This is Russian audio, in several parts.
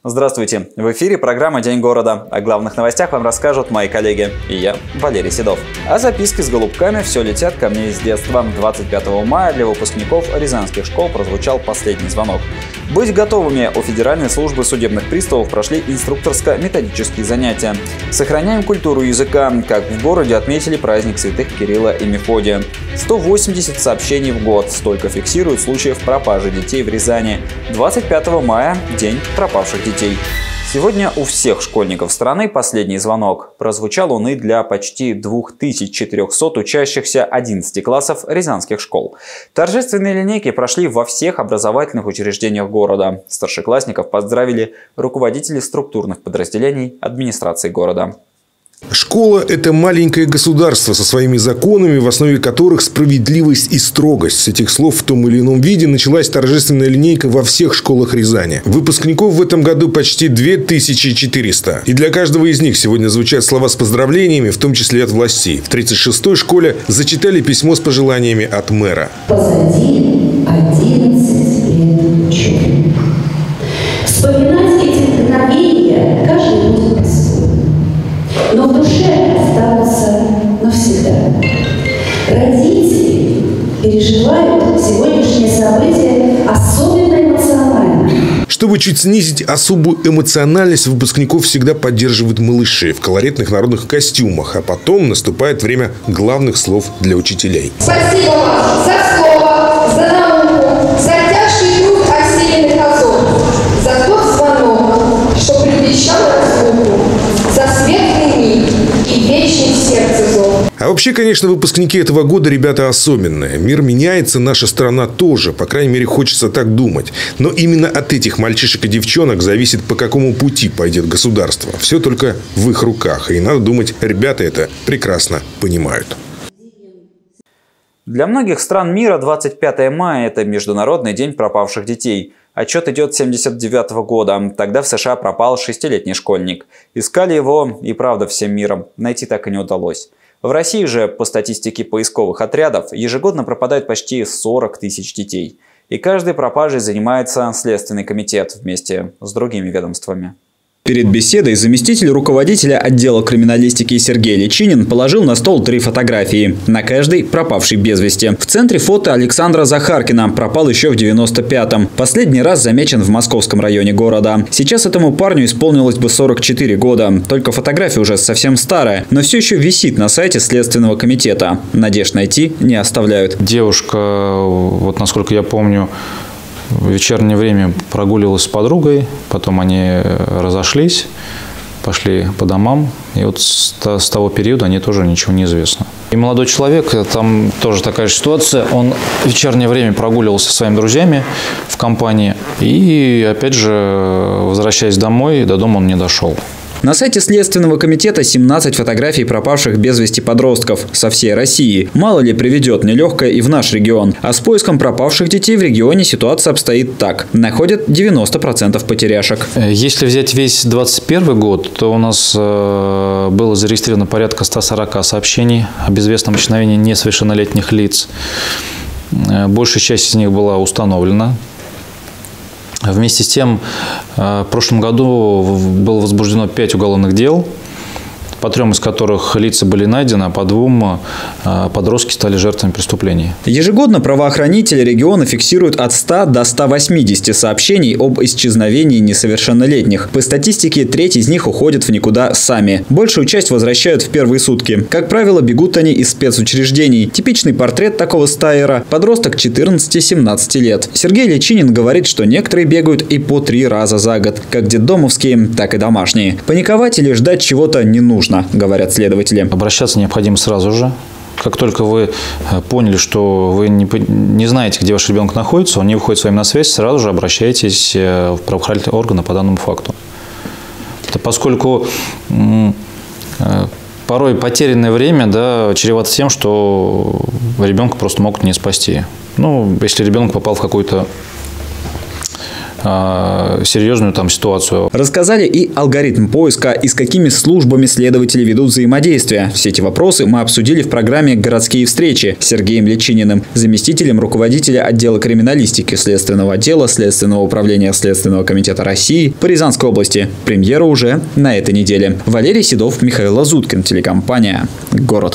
Здравствуйте! В эфире программа «День города». О главных новостях вам расскажут мои коллеги и я, Валерий Седов. А записки с голубками все летят ко мне из детства. 25 мая для выпускников рязанских школ прозвучал последний звонок. Быть готовыми. У Федеральной службы судебных приставов прошли инструкторско-методические занятия. Сохраняем культуру языка. Как в городе отметили праздник святых Кирилла и Мефодия. 180 сообщений в год. Столько фиксируют случаев пропажи детей в Рязани. 25 мая – День пропавших детей. Сегодня у всех школьников страны последний звонок. Прозвучал он и для почти 2400 учащихся 11 классов рязанских школ. Торжественные линейки прошли во всех образовательных учреждениях города. Старшеклассников поздравили руководители структурных подразделений администрации города. Школа – это маленькое государство со своими законами, в основе которых справедливость и строгость. С этих слов в том или ином виде началась торжественная линейка во всех школах Рязани. Выпускников в этом году почти 2400. И для каждого из них сегодня звучат слова с поздравлениями, в том числе от властей. В 36-й школе зачитали письмо с пожеланиями от мэра. Позади 11 лет учебы. Вспоминать эти мгновения каждый будет по-своему. Но в душе останутся навсегда. Родители переживают сегодняшнее событие особенно эмоционально. Чтобы чуть снизить особую эмоциональность, выпускников всегда поддерживают малыши в колоритных народных костюмах. А потом наступает время главных слов для учителей. Спасибо вам за слово, за науку, за тяжкий труд осенних азов, за тот звонок, что предвещал разлуку, за светлый миг и вечный в сердце зов. А вообще, конечно, выпускники этого года ребята особенные. Мир меняется, наша страна тоже. По крайней мере, хочется так думать. Но именно от этих мальчишек и девчонок зависит, по какому пути пойдет государство. Все только в их руках. И надо думать, ребята это прекрасно понимают. Для многих стран мира 25 мая – это Международный день пропавших детей. Отчет идет с 1979 года. Тогда в США пропал 6-летний школьник. Искали его и правда всем миром. Найти так и не удалось. В России же, по статистике поисковых отрядов, ежегодно пропадают почти 40 тысяч детей. И каждой пропажей занимается Следственный комитет вместе с другими ведомствами. Перед беседой заместитель руководителя отдела криминалистики Сергей Личинин положил на стол 3 фотографии. На каждой пропавший без вести. В центре фото Александра Захаркина. Пропал еще в 95-м. Последний раз замечен в московском районе города. Сейчас этому парню исполнилось бы 44 года. Только фотография уже совсем старая, но все еще висит на сайте Следственного комитета. Надежд найти не оставляют. Девушка, вот насколько я помню, в вечернее время прогуливалась с подругой, потом они разошлись, пошли по домам, и вот с того периода они тоже ничего не известно. И молодой человек, там тоже такая же ситуация, он в вечернее время прогуливался со своими друзьями в компании, и опять же, возвращаясь домой, до дома он не дошел. На сайте Следственного комитета 17 фотографий пропавших без вести подростков со всей России. Мало ли приведет нелегкое и в наш регион. А с поиском пропавших детей в регионе ситуация обстоит так. Находят 90% потеряшек. Если взять весь 2021 год, то у нас было зарегистрировано порядка 140 сообщений о безвестном исчезновении несовершеннолетних лиц. Большая часть из них была установлена. Вместе с тем, в прошлом году было возбуждено 5 уголовных дел, по 3 из которых лица были найдены, а по 2 подростки стали жертвами преступлений. Ежегодно правоохранители региона фиксируют от 100 до 180 сообщений об исчезновении несовершеннолетних. По статистике, треть из них уходят в никуда сами. Большую часть возвращают в первые сутки. Как правило, бегут они из спецучреждений. Типичный портрет такого стайера – подросток 14-17 лет. Сергей Личинин говорит, что некоторые бегают и по 3 раза за год, как детдомовские, так и домашние. Паниковать или ждать чего-то не нужно, говорят следователи. Обращаться необходимо сразу же. Как только вы поняли, что вы не знаете, где ваш ребенок находится, он не выходит с вами на связь, сразу же обращайтесь в правоохранительные органы по данному факту. Поскольку порой потерянное время чревато тем, что ребенка просто могут не спасти. Ну, если ребенок попал в какую-то серьезную там ситуацию. Рассказали и алгоритм поиска, и с какими службами следователи ведут взаимодействие. Все эти вопросы мы обсудили в программе «Городские встречи» с Сергеем Личининым, заместителем руководителя отдела криминалистики Следственного отдела Следственного управления Следственного комитета России по Рязанской области. Премьера уже на этой неделе. Валерий Седов, Михаил Лазуткин, телекомпания «Город».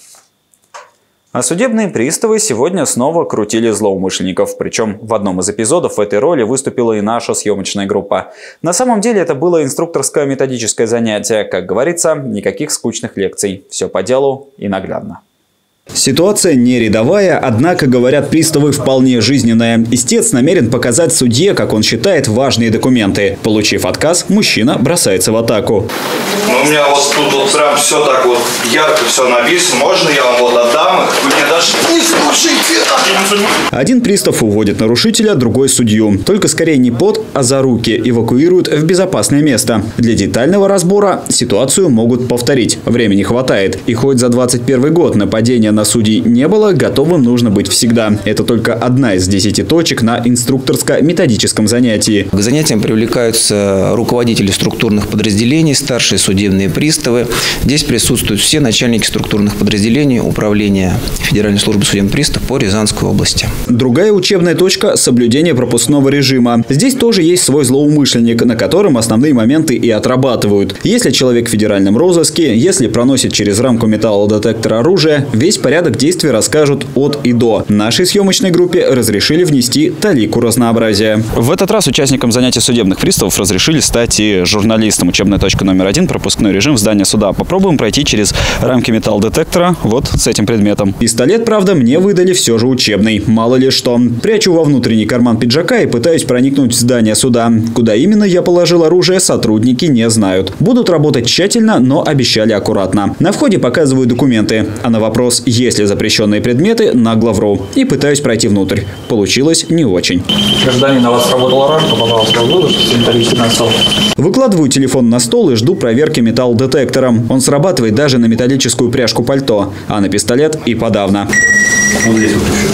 А судебные приставы сегодня снова крутили злоумышленников. Причем в одном из эпизодов в этой роли выступила и наша съемочная группа. На самом деле это было инструкторское методическое занятие. Как говорится, никаких скучных лекций. Все по делу и наглядно. Ситуация не рядовая, однако, говорят приставы, вполне жизненная. Истец намерен показать судье, как он считает, важные документы. Получив отказ, мужчина бросается в атаку. У меня вот тут вот прям все так вот ярко все написано. Можно я вам вот отдам их? Вы мне даже не слушайте. Один пристав уводит нарушителя, другой судью. Только скорее не под, а за руки эвакуируют в безопасное место. Для детального разбора ситуацию могут повторить. Времени хватает. И хоть за 2021 год нападения на судей не было, готовым нужно быть всегда. Это только одна из 10 точек на инструкторско-методическом занятии. К занятиям привлекаются руководители структурных подразделений, старшие судебные приставы. Здесь присутствуют все начальники структурных подразделений Управления Федеральной службы судебных приставов по Рязанской области. Другая учебная точка – соблюдение пропускного режима. Здесь тоже есть свой злоумышленник, на котором основные моменты и отрабатывают. Если человек в федеральном розыске, если проносит через рамку металлодетектора оружие, весь порядок действий расскажут от и до. Нашей съемочной группе разрешили внести талику разнообразия. В этот раз участникам занятий судебных приставов разрешили стать и журналистом. Учебная точка номер 1 – пропускной режим в здании суда. Попробуем пройти через рамки металлодетектора вот с этим предметом. Пистолет, правда, мне выдали все же учебный. Мало ли что. Прячу во внутренний карман пиджака и пытаюсь проникнуть в здание суда. Куда именно я положил оружие, сотрудники не знают. Будут работать тщательно, но обещали аккуратно. На входе показываю документы. А на вопрос, есть ли запрещенные предметы, нагло вру. И пытаюсь пройти внутрь. Получилось не очень. Гражданин, на вас сработала рамка, пожалуйста, выложите металлический на стол. Выкладываю телефон на стол и жду проверки металлодетектором. Он срабатывает даже на металлическую пряжку пальто, а на пистолет и подавно. Вот здесь вот еще.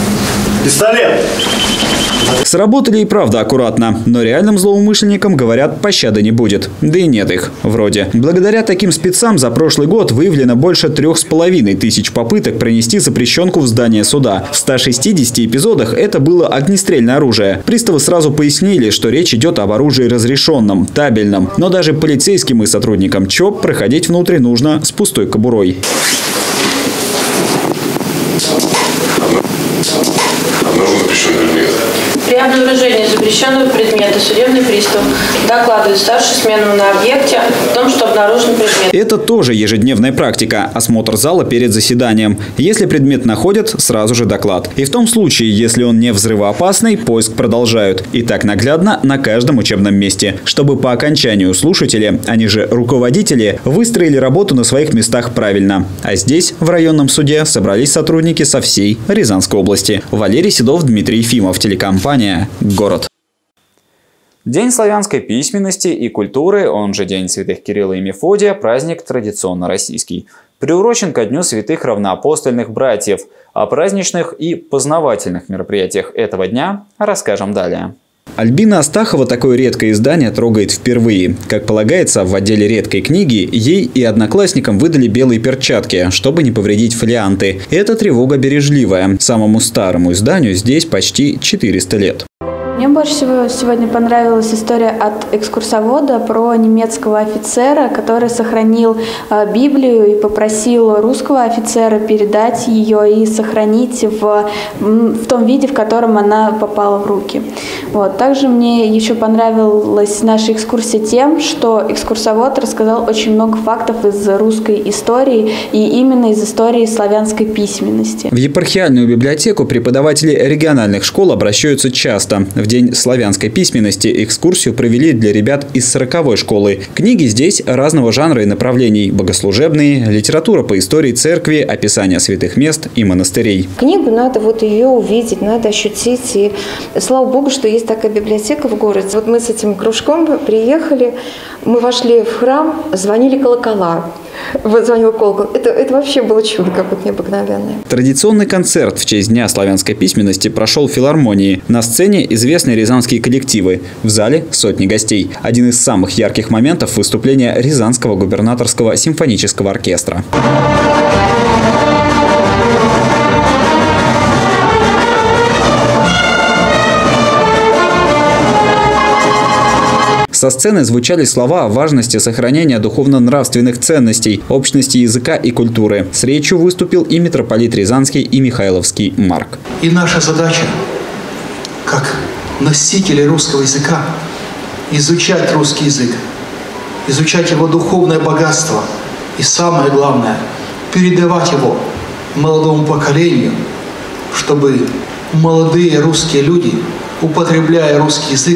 Пистолет! Сработали и правда аккуратно, но реальным злоумышленникам, говорят, пощады не будет. Да и нет их, вроде. Благодаря таким спецам за прошлый год выявлено больше 3500 попыток пронести запрещенку в здание суда. В 160 эпизодах это было огнестрельное оружие. Приставы сразу пояснили, что речь идет об оружии разрешенном, табельном. Но даже полицейским и сотрудникам ЧОП проходить внутрь нужно с пустой кобурой. При обнаружении запрещенного предмета судебный пристав докладывает старшей смену на объекте о том, что обнаружен предмет. Это тоже ежедневная практика – осмотр зала перед заседанием. Если предмет находят, сразу же доклад. И в том случае, если он не взрывоопасный, поиск продолжают. И так наглядно на каждом учебном месте. Чтобы по окончанию слушатели, они же руководители, выстроили работу на своих местах правильно. А здесь, в районном суде, собрались сотрудники со всей Рязанской области. Валерий Седов, Дмитрий Ефимов, телекомпания «Город». День славянской письменности и культуры, он же День святых Кирилла и Мефодия, праздник традиционно российский. Приурочен ко Дню святых равноапостольных братьев. О праздничных и познавательных мероприятиях этого дня расскажем далее. Альбина Астахова такое редкое издание трогает впервые. Как полагается, в отделе редкой книги ей и одноклассникам выдали белые перчатки, чтобы не повредить фолианты. Это тревога бережливая. Самому старому изданию здесь почти 400 лет. Мне больше всего сегодня понравилась история от экскурсовода про немецкого офицера, который сохранил Библию и попросил русского офицера передать ее и сохранить в том виде, в котором она попала в руки. Вот. Также мне еще понравилась наша экскурсия тем, что экскурсовод рассказал очень много фактов из русской истории и именно из истории славянской письменности. В епархиальную библиотеку преподаватели региональных школ обращаются часто. В День славянской письменности экскурсию провели для ребят из 40-й школы. Книги здесь разного жанра и направлений. Богослужебные, литература по истории церкви, описание святых мест и монастырей. Книгу надо ее увидеть, надо ощутить. И слава Богу, что есть такая библиотека в городе. Мы с этим кружком приехали, мы вошли в храм, звонили колокола. звонил колокол. Это вообще было чудо какое-то необыкновенное. Традиционный концерт в честь Дня славянской письменности прошел в филармонии. На сцене известные рязанские коллективы. В зале сотни гостей. Один из самых ярких моментов – выступления Рязанского губернаторского симфонического оркестра. Со сцены звучали слова о важности сохранения духовно-нравственных ценностей, общности языка и культуры. С речью выступил и митрополит Рязанский и Михайловский Марк. И наша задача, как носители русского языка, изучать русский язык, изучать его духовное богатство и, самое главное, передавать его молодому поколению, чтобы молодые русские люди, употребляя русский язык,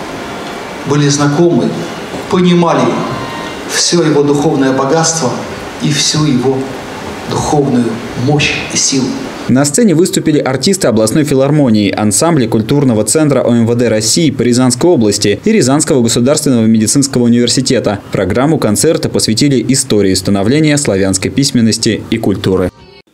были знакомы, понимали все его духовное богатство и всю его духовную мощь и силу. На сцене выступили артисты областной филармонии, ансамбли культурного центра ОМВД России по Рязанской области и Рязанского государственного медицинского университета. Программу концерта посвятили истории становления славянской письменности и культуры.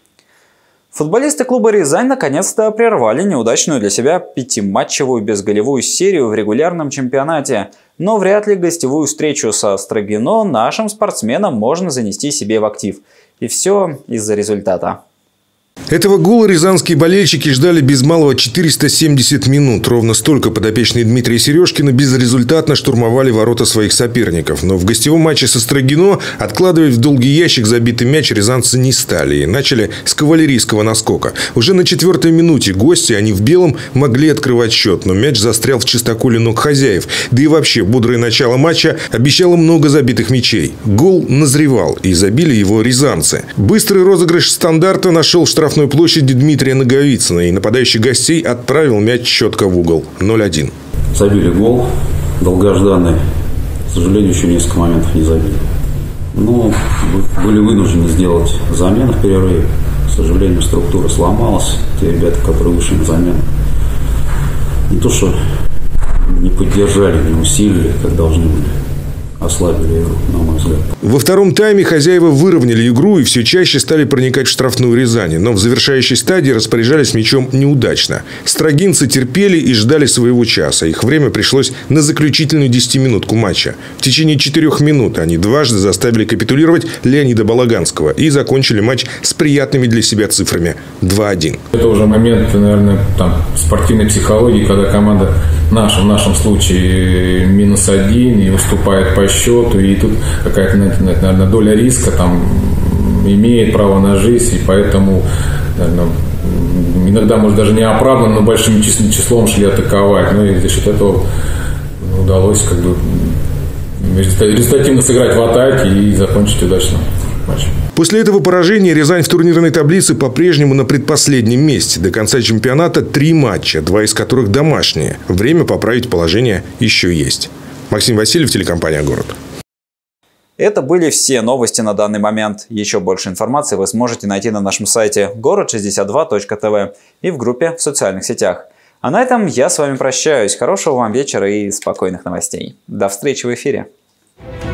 Футболисты клуба «Рязань» наконец-то прервали неудачную для себя пятиматчевую безголевую серию в регулярном чемпионате. Но вряд ли гостевую встречу со Строгино нашим спортсменам можно занести себе в актив. И все из-за результата. Этого гола рязанские болельщики ждали без малого 470 минут. Ровно столько подопечные Дмитрия Сережкина безрезультатно штурмовали ворота своих соперников. Но в гостевом матче со Строгино откладывать в долгий ящик забитый мяч рязанцы не стали. И начали с кавалерийского наскока. Уже на 4-й минуте гости, они в белом, могли открывать счет. Но мяч застрял в чистоколе ног хозяев. Да и вообще, бодрое начало матча обещало много забитых мячей. Гол назревал, и забили его рязанцы. Быстрый розыгрыш стандарта нашел штрафной площади Дмитрия Наговицына, и нападающий гостей отправил мяч четко в угол. 0-1. Забили гол, долгожданный. К сожалению, еще несколько моментов не забили. Но были вынуждены сделать замену в перерыве. К сожалению, структура сломалась. Те ребята, которые вышли на замену, не то что не поддержали, не усилили, как должны были. Ослабили игру, на мой взгляд. Во втором тайме хозяева выровняли игру и все чаще стали проникать в штрафную Рязани. Но в завершающей стадии распоряжались мячом неудачно. Строгинцы терпели и ждали своего часа. Их время пришлось на заключительную 10-минутку матча. В течение 4 минут они дважды заставили капитулировать Леонида Балаганского и закончили матч с приятными для себя цифрами 2-1. Это уже момент, наверное, спортивной психологии, когда команда в нашем случае -1 и уступает по счету, и тут какая-то, наверное, доля риска там имеет право на жизнь, и поэтому, наверное, иногда, может, даже не оправданно, но большим числом шли атаковать. Ну и за счет этого удалось результативно сыграть в атаке и закончить удачно матч. После этого поражения Рязань в турнирной таблице по-прежнему на предпоследнем месте. До конца чемпионата 3 матча, 2 из которых домашние. Время поправить положение еще есть. Максим Васильев, телекомпания «Город». Это были все новости на данный момент. Еще больше информации вы сможете найти на нашем сайте город62.тв и в группе в социальных сетях. А на этом я с вами прощаюсь. Хорошего вам вечера и спокойных новостей. До встречи в эфире.